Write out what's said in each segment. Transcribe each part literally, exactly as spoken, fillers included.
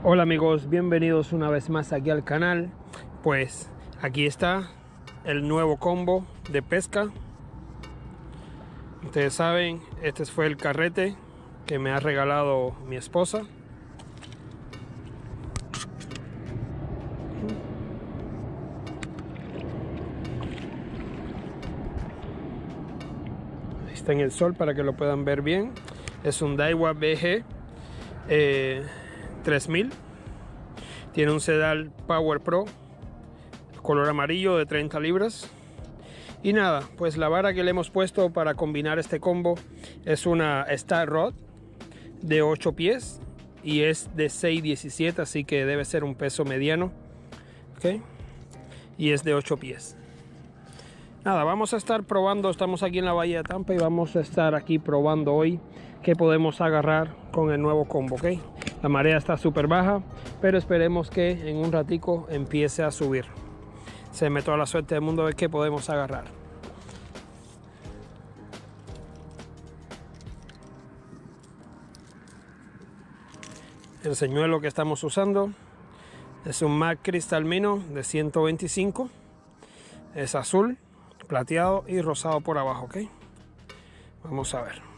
Hola amigos, bienvenidos una vez más aquí al canal. Pues aquí está el nuevo combo de pesca. Ustedes saben, este fue el carrete que me ha regalado mi esposa. Ahí está en el sol para que lo puedan ver bien. Es un Daiwa B G eh, tres mil. Tiene un sedal Power Pro color amarillo de treinta libras. Y nada, pues la vara que le hemos puesto para combinar este combo es una Star Rod de ocho pies y es de seis diecisiete, así que debe ser un peso mediano. ¿Okay? Y es de ocho pies. Nada, vamos a estar probando. Estamos aquí en la bahía de Tampa y vamos a estar aquí probando hoy qué podemos agarrar con el nuevo combo. ¿Okay? La marea está súper baja, pero esperemos que en un ratico empiece a subir. Se me toda la suerte del mundo de qué podemos agarrar. El señuelo que estamos usando es un Mac cristalino de ciento veinticinco. Es azul, plateado y rosado por abajo. ¿Ok? Vamos a ver.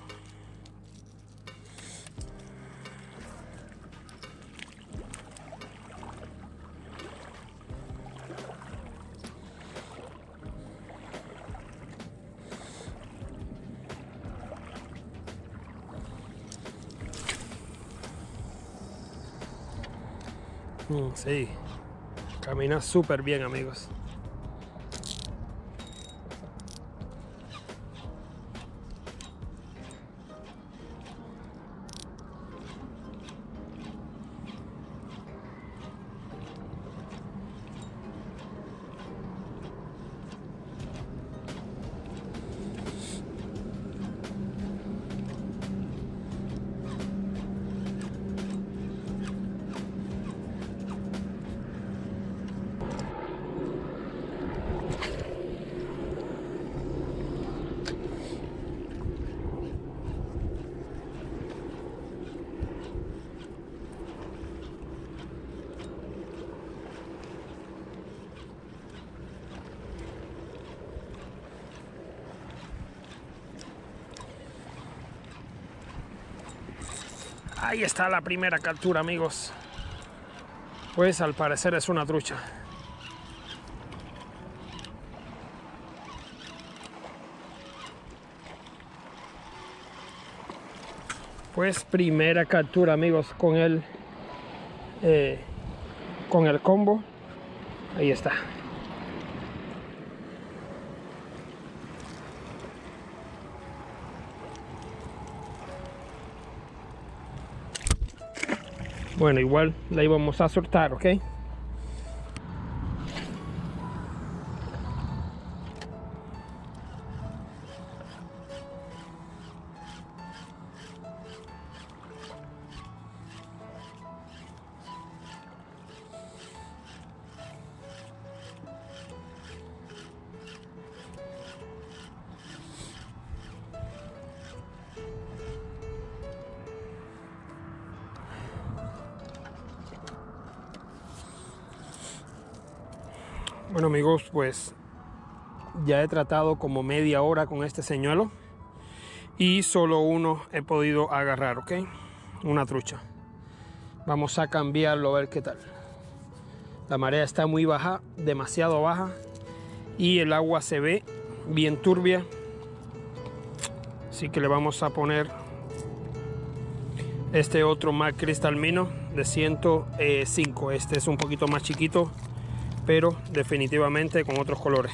Mm, sí, camina súper bien, amigos. Ahí está la primera captura, amigos. Pues al parecer es una trucha. Pues primera captura, amigos, con el eh, con el combo. Ahí está. Bueno, igual la íbamos a soltar, ¿ok? Bueno amigos, pues ya he tratado como media hora con este señuelo y solo uno he podido agarrar, ¿ok? Una trucha. Vamos a cambiarlo a ver qué tal. La marea está muy baja, demasiado baja, y el agua se ve bien turbia, así que le vamos a poner este otro Mac cristalino de ciento cinco. Este es un poquito más chiquito, pero definitivamente con otros colores.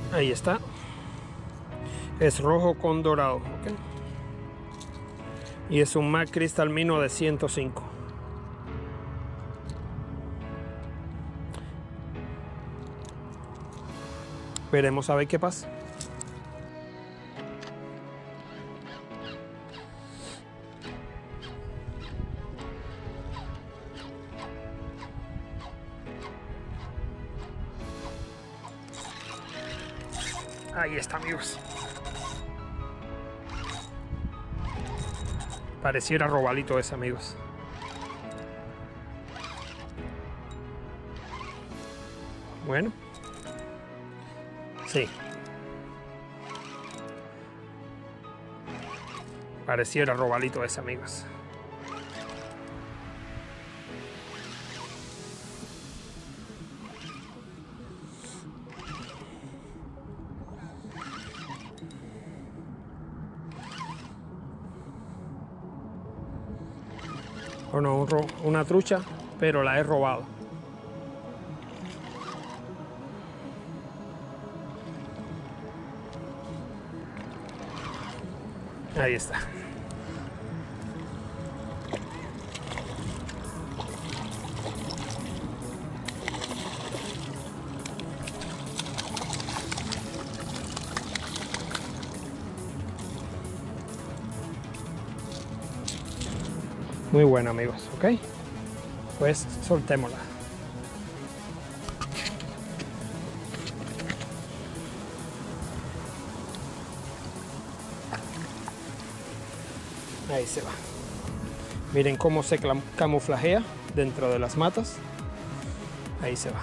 Ahí está. Es rojo con dorado, ¿ok? Y es un Mac cristalino de ciento cinco. Veremos a ver qué pasa. Ahí está, amigos. Pareciera robalito ese, amigos. Bueno. Sí. Pareciera robalito ese, amigos. Bueno, un ro una trucha, pero la he robado. Ahí está. Muy bueno, amigos, ¿ok? Pues soltémosla. Ahí se va. Miren cómo se camuflajea dentro de las matas. Ahí se va.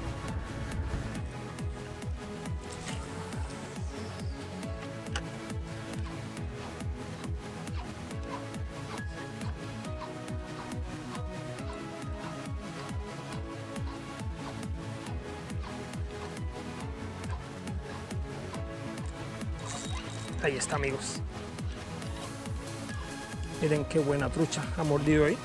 Ahí está, amigos. Miren qué buena trucha ha mordido ahí.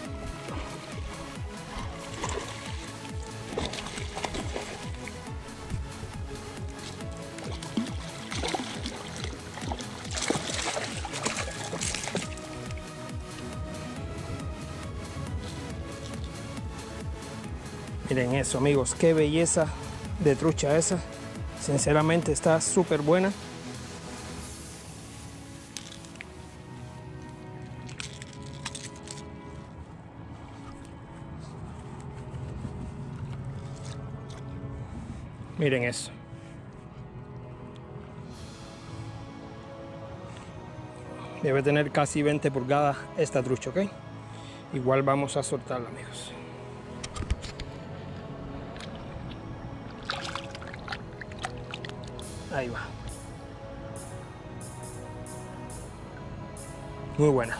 Miren eso, amigos, qué belleza de trucha esa. Sinceramente está súper buena. Miren eso. Debe tener casi veinte pulgadas esta trucha, ¿ok? Igual vamos a soltarla, amigos. Ahí va. Muy buena.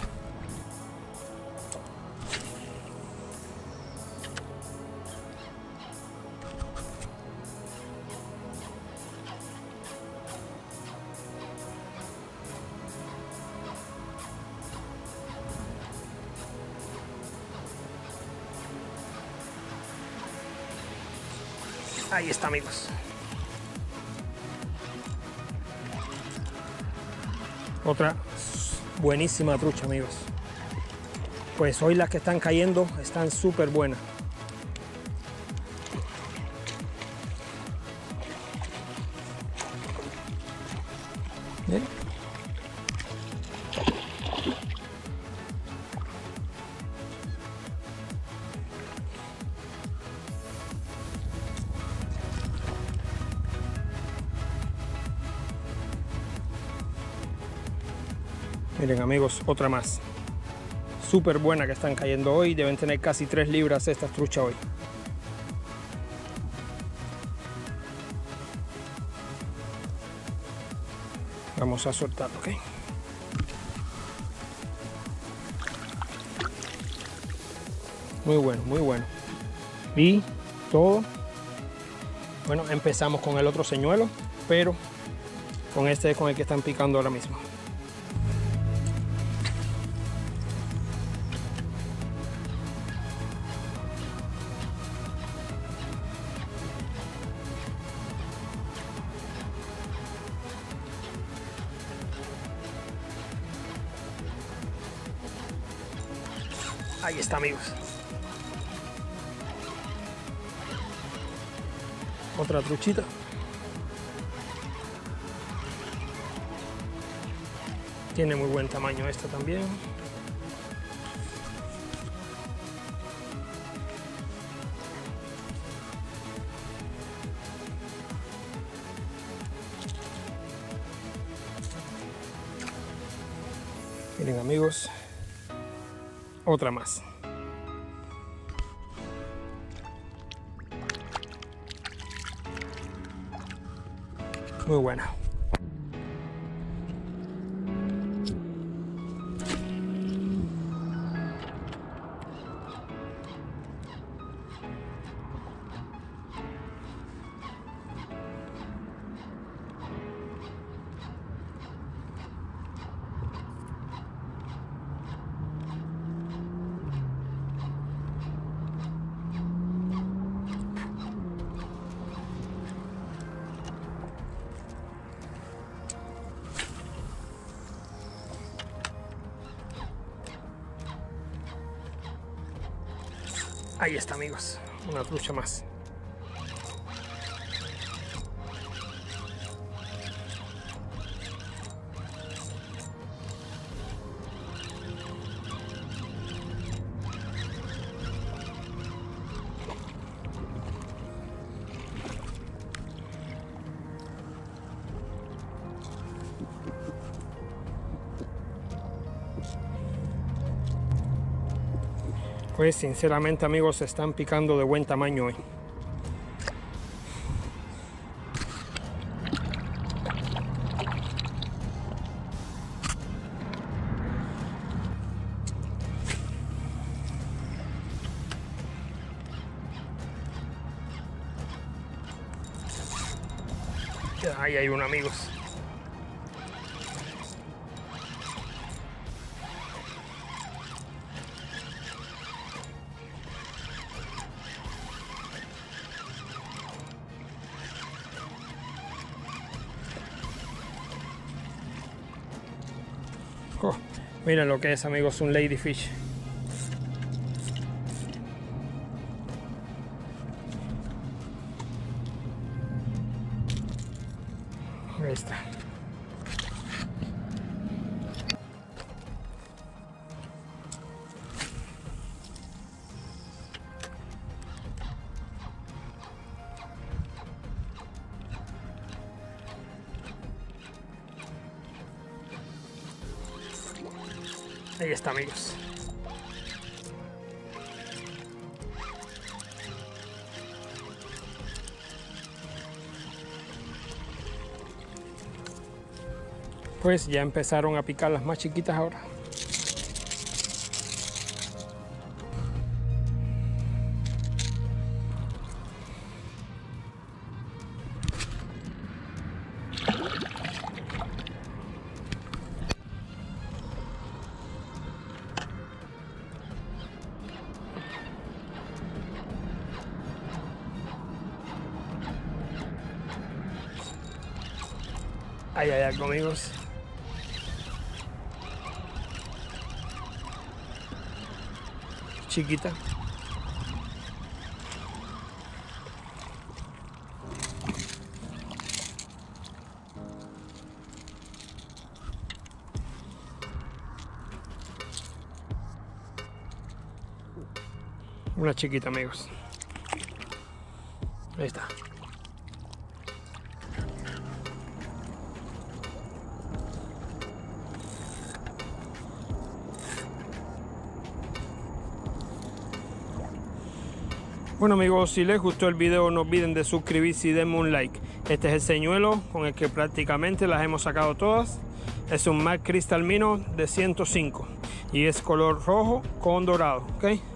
Ahí está, amigos. Otra buenísima trucha, amigos. Pues hoy las que están cayendo están súper buenas. ¿Bien? Miren, amigos, otra más. Súper buena que están cayendo hoy. Deben tener casi tres libras estas truchas hoy. Vamos a soltar, ¿ok? Muy bueno, muy bueno. Y todo. Bueno, empezamos con el otro señuelo, pero con este es con el que están picando ahora mismo. Ahí está, amigos. Otra truchita. Tiene muy buen tamaño esta también. Miren, amigos, otra más. Muy buena. Ahí está, amigos, una trucha más. Pues sinceramente, amigos, se están picando de buen tamaño hoy. Ahí hay uno, amigos. Oh, miren lo que es, amigos, un ladyfish. Ahí está. Ahí está, amigos. Pues ya empezaron a picar las más chiquitas ahora. Ahí hay algo, amigos. Chiquita. Una chiquita, amigos. Ahí está. Bueno, amigos, si les gustó el video no olviden de suscribirse y denme un like. Este es el señuelo con el que prácticamente las hemos sacado todas. Es un Mac Crystal Minnow de ciento cinco y es color rojo con dorado, ¿ok?